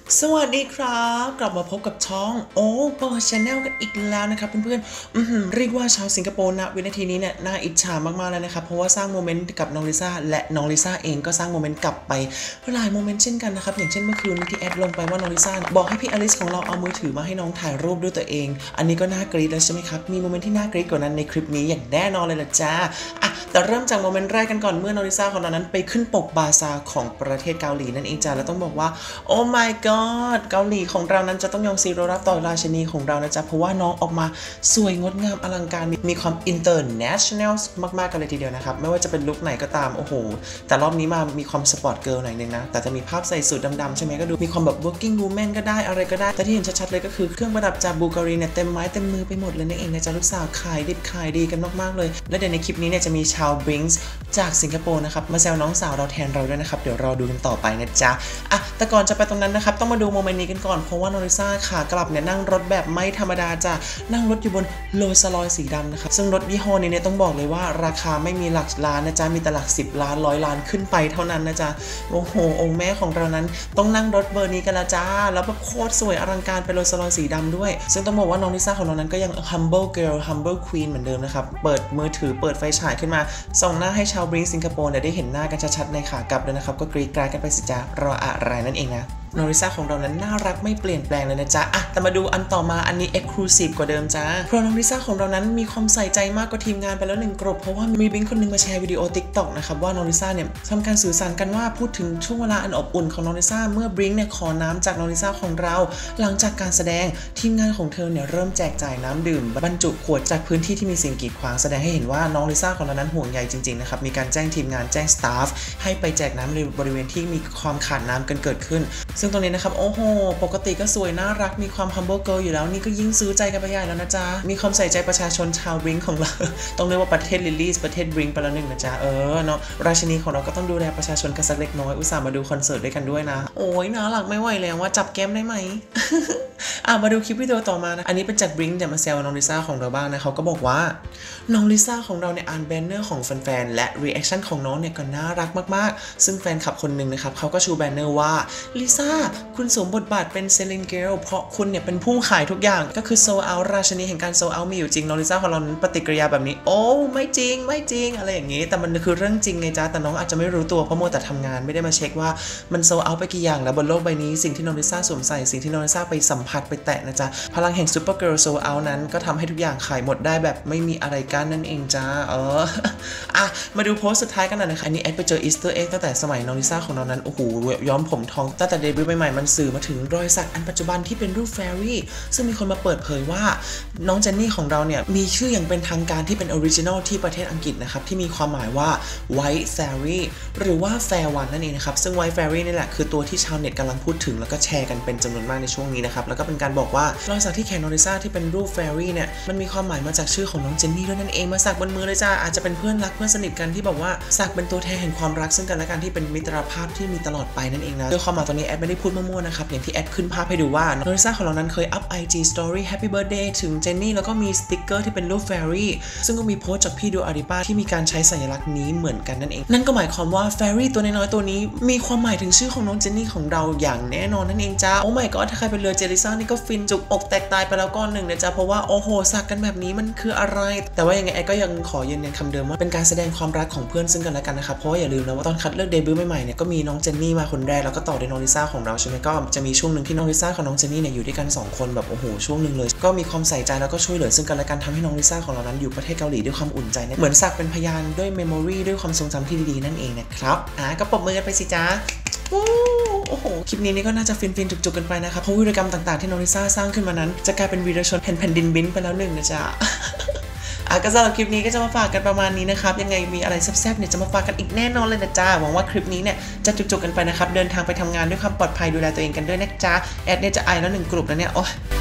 สวัสดีครับกลับมาพบกับช่องโอปอชาแนลกันอีกแล้วนะครับเพื่อนๆเรียกว่าชาวสิงคโปร์ณวินาทีนี้เนี่ยน่าอิจฉามากๆเลยนะครับเพราะว่าสร้างโมเมนต์กับน้องลิซ่าและน้องลิซ่าเองก็สร้างโมเมนต์กลับไปหลายโมเมนต์เช่นกันนะครับอย่างเช่นเมื่อคืนที่แอดลงไปว่าน้องลิซ่าบอกให้พี่อลิสของเราเอามือถือมาให้น้องถ่ายรูปด้วยตัวเองอันนี้ก็น่ากรี๊ดแล้วใช่ไหมครับมีโมเมนต์ที่น่ากรี๊ดกว่านั้นในคลิปนี้อย่างแน่นอนเลยล่ะจ้าแต่เริ่มจากโมเมนต์แรกกันก่อนเมื่อน้องลิซ่าของเรานั้นไปขึ้นปกบาซาของประเทศเกาหลีนั่นเองจ้าแล้วต้องบอกว่าโอ้ my god เกาหลีของเรานั้นจะต้องยองซีโรรับต่อราชินีของเรานะจ๊ะเพราะว่าน้องออกมาสวยงดงามอลังการมีความ international มากๆกันเลยทีเดียวนะครับไม่ว่าจะเป็นลุคไหนก็ตามโอ้โหแต่รอบนี้มามีความสปอร์ตเกิร์ลหน่อยนึงนะแต่จะมีภาพใส่สูทดำๆใช่ไหมก็ดูมีความแบบ working woman ก็ได้อะไรก็ได้แต่ที่เห็นชัดๆเลยก็คือเครื่องประดับจากบูการีเนี่ยเต็มไม้เต็มมือไปหมดเลยนั่นเองนะจ๊ะลูกสาวขายดิบขายดีกันมากๆเลยและเดี๋ยวในคลิปนี้เนี่ยจะมีชาวบริงส์จากสิงคโปร์นะครับมาแซวน้องสาวเราแทนเราด้วยนะครับเดี๋ยวรอดูกันต่อไปนะจ๊ะแต่ก่อนจะไปตรงนั้นนะครับต้องมาดูโมเมนต์นี้กันก่อนเพราะว่าน้องลิซ่าขากลับเนี่ยนั่งรถแบบไม่ธรรมดาจ้ะนั่งรถอยู่บนโรลส์รอยซ์สีดำนะครับซึ่งรถยี่ห้อนี้เนี่ยต้องบอกเลยว่าราคาไม่มีหลักล้านนะจ๊ะมีแต่หลัก10 ล้าน100 ล้านขึ้นไปเท่านั้นนะจ๊ะโอ้โหองค์แม่ของเรานั้นต้องนั่งรถเบอร์นี้กันละจ้าแล้วแบบโคตรสวยอลังการเป็นโรลส์รอยซ์สีดำด้วยซึ่งต้องบอกว่าน้องลิซ่าของเรานั้นก็ยัง humble girl humble queen เหมือนเดิมนะครับเปิดมือถือเปิดไฟฉายขึ้นมาส่องหน้าให้ชาวบริงสิงคโปร์ได้เห็นหน้ากันชัดๆในขากลับเลยนะครับก็กรี๊ดกราดกันไปสิจ้ารออะไรนั่นเองนะน้องลิซ่าของเรานั้นน่ารักไม่เปลี่ยนแปลงเลยนะจ๊ะแต่มาดูอันต่อมาอันนี้ exclusive กว่าเดิมจ้าเพราะน้องลิซ่าของเรานั้นมีความใส่ใจมากกว่าทีมงานไปแล้ว1 กลุ่มเพราะว่ามีบิงคนนึงมาแชร์วิดีโอ TikTok นะครับว่าน้องลิซ่าเนี่ยทำการสื่อสารกันว่าพูดถึงช่วงเวลาอันอบอุ่นของน้องลิซ่าเมื่อบริงเนี่ยขอน้ำจากน้องลิซ่าของเราหลังจากการแสดงทีมงานของเธอเนี่ยเริ่มแจกจ่ายน้ำดื่มบรรจุขวดจากพื้นที่ที่มีสิ่งกีดขวางแสดงให้เห็นว่าน้องลิซ่าของเรานั้นห่วงใยจริงๆนะครับมีการแจ้งทีมงานแจ้งสตาฟให้ไปแจกน้ำในบริเวณที่มีความขาดน้ำกันเกิดขึ้นซึ่งตรงนี้นะครับโอ้โหปกติก็สวยน่ารักมีความ humble girl อยู่แล้วนี่ก็ยิ่งซื้อใจกันไปใหญ่แล้วนะจ๊ะมีความใส่ใจประชาชนชาวบริงของเรา ต้องเรียกว่าประเทศลิลลี่ประเทศบริงไปแล้วหนึ่งนะจ๊ะเนาะราชินีของเราก็ต้องดูแลประชาชนกันสักเล็กน้อยอุตส่าห์มาดูคอนเสิร์ตด้วยกันด้วยนะโอ้ยน่ารักไม่ไหวแล้วว่าจับแก้มได้ไหม มาดูคลิปวิดีโอต่อมานะอันนี้เป็นจากบริงแต่มาแซวน้องลิซ่าของเราบ้างนะเขาก็บอกว่าน้องลิซ่าของเราเนี่ยอ่านแบนเนอร์ของแฟนๆและรีแอคชั่นของน้องเนี่ยก็น่ารักมากๆซึ่งแฟนคลับคนหนึ่งนะครับเขาก็ชูแบนเนอร์ว่าลิซ่าคุณสวมบทบาทเป็นเซเลนเกลเพราะคุณเนี่ยเป็นผู้ขายทุกอย่างก็คือโซเอาราชินีแห่งการโซเอามีอยู่จริงน้องลิซ่าของเรานั้นปฏิกิริยาแบบนี้โอ้ไม่จริงอะไรอย่างนี้แต่มันคือเรื่องจริงไงจ๊ะแต่น้องอาจจะไม่รู้ตัวเพราะมัวแต่ทำงานไม่ได้มาเช็คว่ามันโซเอาไปกี่อย่างแล้วบนโลกใบนี้สิ่งที่น้องลิซ่าสวมใส่สิ่งที่น้องลิซ่าไปสัมผัสไปแตะนะจ๊ะพลังแห่งซูเปอร์เกิร์ลโซเอานั้นก็ทำให้ทุกอย่างขายหมดได้แบบไม่มีอะไรกั้นนั่นเองจ้ามาดูโพสต์สุดท้ายกันหน่อยนะคะอันนี้แอดไปเจออีสเตอร์เอ็กตั้งแต่สมัยน้องลิซ่าของเรานั้นโอ้โหย้อมผมทองตั้งแต่เดบิวต์ใหม่ๆมันสื่อมาถึงรอยสักอันปัจจุบันที่เป็นรูปแฟรี่ซึ่งมีคนมาเปิดเผยว่าน้องเจนนี่ของเราเนี่ยมีชื่ออย่างเป็นทางการที่เป็นออริจินอลที่ประเทศอังกฤษนะครับที่มีความหมายว่า White Fairy หรือว่า Fair One นั่นเองนะครับซึ่ง White Fairy นี่แหละคือตัวที่ชาวเน็ตกำลังพูดถึงแล้วก็แชร์กันเป็นจำนวนมากในช่วงนี้นะครับแล้วก็เป็นการบอกว่ารอยสักที่แขนน้องลิซ่าที่เป็นรูป Fairy เนี่ยมันมีความหมายมาจากชื่อของน้องเจนนี่ด้วยนั่นเองมาสักบนมือเลยจ้าอาจจะเป็นเพื่อนรักเพื่อนสนิทกันที่บอกว่าสักเป็นตัวแทนแห่งความรักซึ่งกันและกันที่เป็นมิตรภาพที่มีตลอดไปนั่นเองนะโดยความหมายตรงนี้แอดไม่ได้พูดมั่วๆนะครับอย่างที่แอดขึ้นภาพให้ดูว่าน้องลิซ่าของเรานั้นเคยอัพ IG Story Happy Birthday ถึงเจนนี่แล้วก็มีสติ๊กเกอร์ที่เป็นรูป Fairy ซึ่งก็มีโพสต์จากพี่ดูอาริป้าที่มีการใช้สัญลักษณ์นี้เหมือนกันนั่นเองนั่นก็หมายความว่า Fairy ตัวน้อยๆตัวนี้มีความหมายถึงชื่อของน้องเจนนี่ของเราอย่างแน่นอนนั่นเองจ้าโอ้ my god ถ้าใครเป็นเรือเจลิซ่านี่ก็ฟินจุกอกแตกตายไปแล้วก้อนหนึ่งนะจ๊ะเพราะว่าโอ้โหสักกันแบบนี้มันคืออะไรแต่ว่ายังไงแอดก็ยังขอยืนยันคำเดิมว่าเป็นการแสดงความรักของเพื่อนซึ่งกันและกันนะครับเพราะว่าอย่าลืมนะว่าตอนคัดเลือกเดบิวต์ใหม่ๆเนี่ยก็มีน้องเจนนี่มาคนแรกแล้วก็ต่อด้วยน้องลิซ่าของเราใช่ไหมก็จะมีช่วงหนึ่งที่น้องลิซ่ากับน้องเจนนี่เนี่ยอยู่ด้วยกัน2 คนแบบโอ้โหช่วงหนึ่งเลยก็มีความใส่ใจแล้วก็ช่วยเหลือซึ่งกันและกันทำให้น้องลิซ่าของเรานั้นอยู่ประเทศเกาหลีด้วยความอุ่นใจเนี่ยเหมือนสักเป็นพยานด้วยเมมโมรีด้วยความทรงจำที่ดีๆนั่นเองนะครับก็ปรบมือกันไปสิจ้าโอ้โหคลิปนี้นี่ก็น่าจะฟินๆจุกๆกันไปนะครับเพราะวีรกรรมต่างๆที่น้องลิซ่าสร้างขึ้นมานั้นจะกลายเป็นวีรชนแผ่นดินบินไปแล้วหนึ่งนะจ๊ะก็สำหรับคลิปนี้ก็จะมาฝากกันประมาณนี้นะครับยังไงมีอะไรแซ่บๆเนี่ยจะมาฝากกันอีกแน่นอนเลยนะจ๊ะหวังว่าคลิปนี้เนี่ยจะจุกๆกันไปนะครับเดินทางไปทำงานด้วยความปลอดภัยดูแลตัวเองกันด้วยนะจ๊ะแอดเนี่ยจะไอแล้ว1 กลุ่มแล้วเนี่ยโอ้